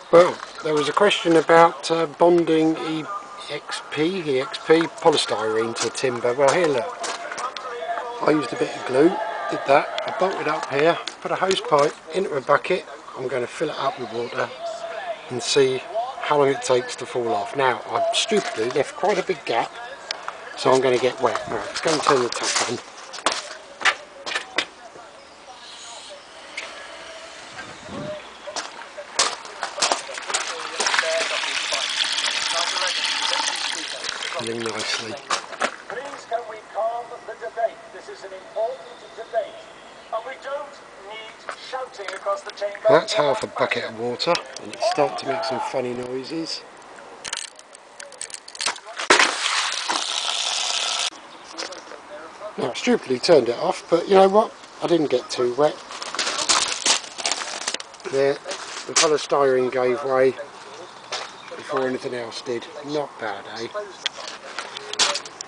Well, there was a question about bonding EXP polystyrene to timber. Well, here look, I used a bit of glue, did that, I bolted up here, put a hose pipe into a bucket. I'm going to fill it up with water and see how long it takes to fall off. Now, I've stupidly left quite a big gap, so I'm going to get wet. Right, let's go and turn the tap on. Filling nicely. Please can we calm the debate? This is an important debate. And we don't need shouting across the chamber. That's half a bucket of water, and it's starting to make some funny noises. Now, I stupidly turned it off, but you know what? I didn't get too wet. There, the polystyrene gave way before anything else did. Not bad, eh?